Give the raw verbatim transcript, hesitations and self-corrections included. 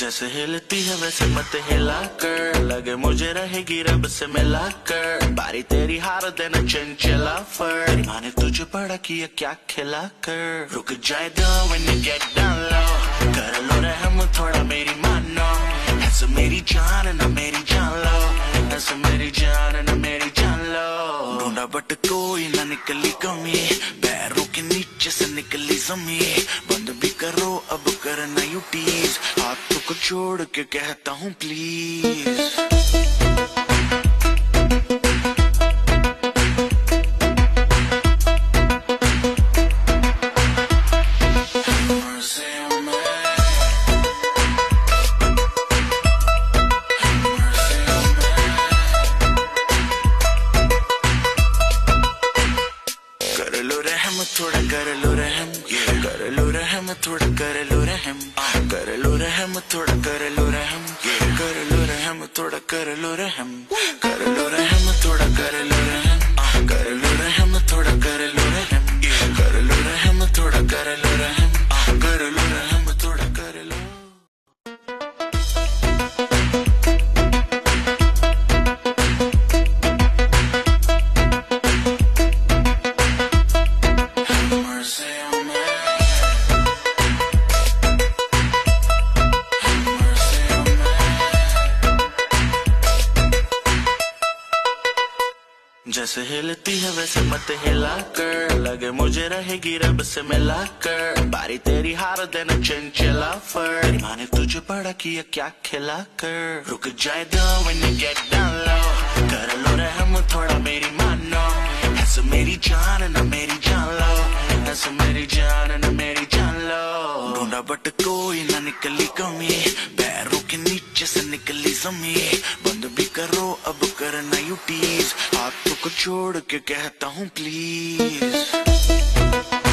जैसे हिलती है वैसे मत हिला कर, लगे मुझे रहेगी रब से मिला कर। बारी तेरी हार देना चंचला फर, तेरी माँ ने तुझे बड़ा किया क्या खिला कर। रुक जाए दो when you get down low, कर लो रहम थोड़ा मेरी मानो। ऐसे मेरी जान ना मेरी जान लो, ऐसे मेरी जान ना मेरी जान लो। ढूंढा बट कोई ना निकली कमी, पैरों के नीचे से निकली जमी। बंद भी करो अब करना यू टीज, हाथों को छोड़ के कहता हूँ प्लीज। कर लो रहम थोड़ा कर लो रहम, कर लो रहम थोड़ा कर लो रहम, कर लो रहम थोड़ा कर लो रहम, कर लो रहम थोड़ा कर लो रहम, कर लो रहम थोड़ा कर लो रहम, कर लो रहम थोड़ा कर लो रहम, कर लो रहम थोड़ा कर लो रहम, कर लो रहम थोड़ा कर लो। जैसे हिलती है वैसे मत हिला कर, लगे मुझे रहेगी रब से मिला कर। बारी तेरी हार देना चंचला फर, तेरी माँ ने तुझे बड़ा किया क्या खिला कर। रुक जाए दो when you get down low, कर लो रहम थोड़ा मेरी मानो। ऐसे मेरी जान ना मेरी जान लो, ऐसे मेरी जान ना मेरी जान लो। ढूंढा बट कोई ना निकली कमी, पैरों के नीचे से निकली जमी। बंद भी करो अब करना यू टीज, हाथों को छोड़ के कहता हूँ प्लीज।